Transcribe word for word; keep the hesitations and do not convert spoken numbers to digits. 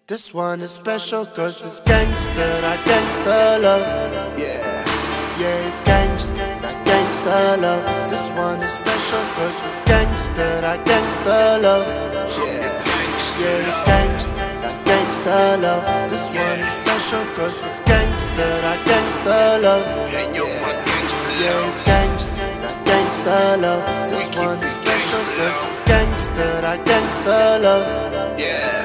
This one is special cause it's gangster, that gangster love. Yeah, yeah, it's gangster, that gangster love. This one is special cause it's gangster, that gangster love. Yeah, yeah, it's gangster, that gangster love. This one is special cause it's gangster, that gangster love. Yeah, it's gangster, that gangster love. This one is special cause it's gangster, that gangster love. Yeah.